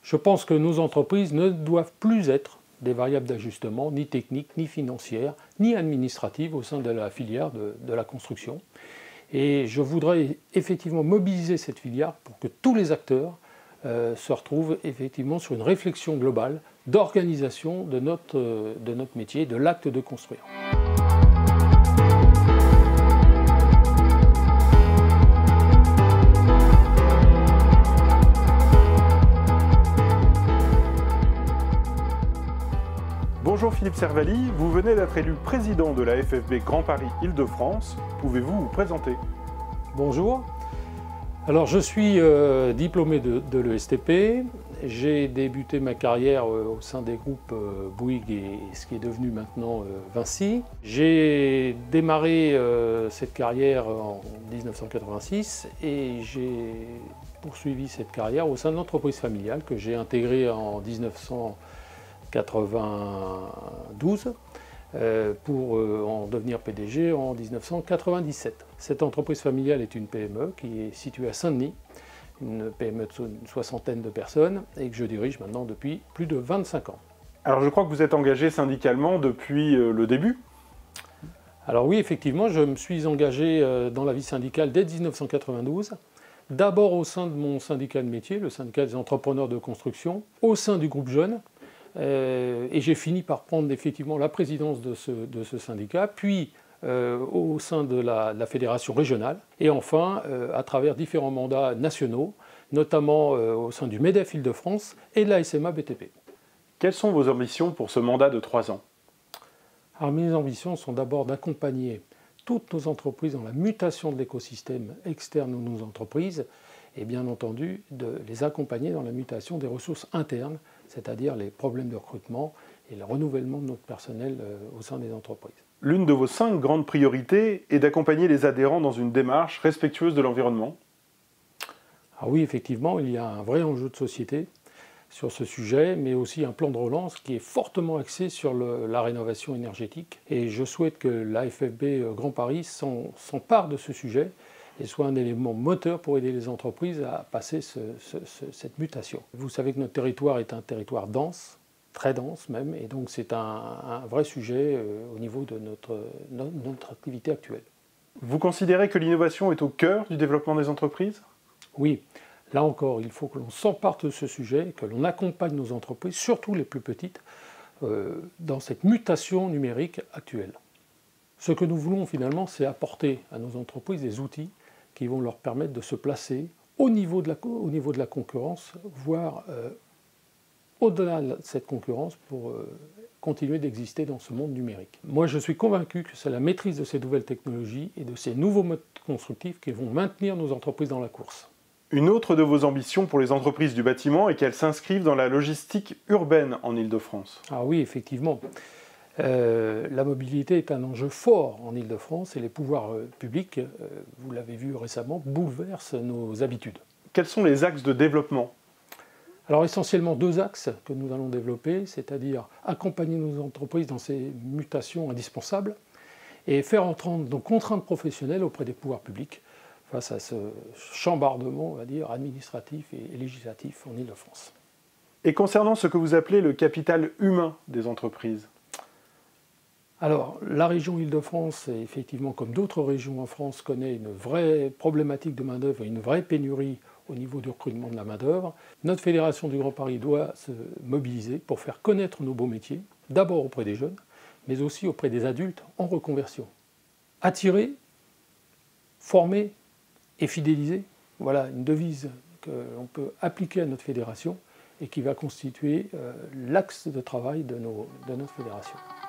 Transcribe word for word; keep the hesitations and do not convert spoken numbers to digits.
Je pense que nos entreprises ne doivent plus être des variables d'ajustement, ni techniques, ni financières, ni administratives au sein de la filière de, de la construction. Et je voudrais effectivement mobiliser cette filière pour que tous les acteurs euh, se retrouvent effectivement sur une réflexion globale d'organisation de notre, euh, de notre métier, de l'acte de construire. Bonjour Philippe Servaly, vous venez d'être élu président de la F F B Grand Paris Île-de-France. Pouvez-vous vous présenter? Bonjour. Alors je suis euh, diplômé de, de l'E S T P. J'ai débuté ma carrière euh, au sein des groupes euh, Bouygues et ce qui est devenu maintenant euh, Vinci. J'ai démarré euh, cette carrière en mille neuf cent quatre-vingt-six et j'ai poursuivi cette carrière au sein de l'entreprise familiale que j'ai intégrée en mille neuf cent quatre-vingt-douze euh, pour euh, en devenir P D G en mille neuf cent quatre-vingt-dix-sept. Cette entreprise familiale est une P M E qui est située à Saint-Denis, une P M E d'une soixantaine de personnes et que je dirige maintenant depuis plus de vingt-cinq ans. Alors je crois que vous êtes engagé syndicalement depuis euh, le début? Alors oui, effectivement, je me suis engagé euh, dans la vie syndicale dès mille neuf cent quatre-vingt-douze. D'abord au sein de mon syndicat de métier, le syndicat des entrepreneurs de construction, au sein du groupe Jeunes. Euh, et j'ai fini par prendre effectivement la présidence de ce, de ce syndicat, puis euh, au sein de la, de la fédération régionale, et enfin euh, à travers différents mandats nationaux, notamment euh, au sein du MEDEF Île-de-France et de la S M A B T P. Quelles sont vos ambitions pour ce mandat de trois ans? Alors mes ambitions sont d'abord d'accompagner toutes nos entreprises dans la mutation de l'écosystème externe de nos entreprises, et bien entendu de les accompagner dans la mutation des ressources internes, c'est-à-dire les problèmes de recrutement et le renouvellement de notre personnel au sein des entreprises. L'une de vos cinq grandes priorités est d'accompagner les adhérents dans une démarche respectueuse de l'environnement. Ah oui, effectivement, il y a un vrai enjeu de société sur ce sujet, mais aussi un plan de relance qui est fortement axé sur le, la rénovation énergétique. Et je souhaite que l'A F F B Grand Paris s'empare de ce sujet et soit un élément moteur pour aider les entreprises à passer ce, ce, ce, cette mutation. Vous savez que notre territoire est un territoire dense, très dense même, et donc c'est un, un vrai sujet euh, au niveau de notre, notre, notre activité actuelle. Vous considérez que l'innovation est au cœur du développement des entreprises? Oui, là encore, il faut que l'on s'empare de ce sujet, que l'on accompagne nos entreprises, surtout les plus petites, euh, dans cette mutation numérique actuelle. Ce que nous voulons finalement, c'est apporter à nos entreprises des outils qui vont leur permettre de se placer au niveau de la, au niveau de la concurrence, voire euh, au-delà de cette concurrence pour euh, continuer d'exister dans ce monde numérique. Moi, je suis convaincu que c'est la maîtrise de ces nouvelles technologies et de ces nouveaux modes constructifs qui vont maintenir nos entreprises dans la course. Une autre de vos ambitions pour les entreprises du bâtiment est qu'elles s'inscrivent dans la logistique urbaine en Île-de-France. Ah oui, effectivement. Euh, la mobilité est un enjeu fort en Île-de-France et les pouvoirs euh, publics, euh, vous l'avez vu récemment, bouleversent nos habitudes. Quels sont les axes de développement? Alors essentiellement deux axes que nous allons développer, c'est-à-dire accompagner nos entreprises dans ces mutations indispensables et faire entendre nos contraintes professionnelles auprès des pouvoirs publics face à ce chambardement, on va dire, administratif et législatif en Île-de-France. Et concernant ce que vous appelez le capital humain des entreprises? Alors, la région Île-de-France, effectivement, comme d'autres régions en France, connaît une vraie problématique de main-d'œuvre et une vraie pénurie au niveau du recrutement de la main-d'œuvre. Notre Fédération du Grand Paris doit se mobiliser pour faire connaître nos beaux métiers, d'abord auprès des jeunes, mais aussi auprès des adultes en reconversion. Attirer, former et fidéliser, voilà une devise que l'on peut appliquer à notre fédération et qui va constituer euh, l'axe de travail de, nos, de notre fédération.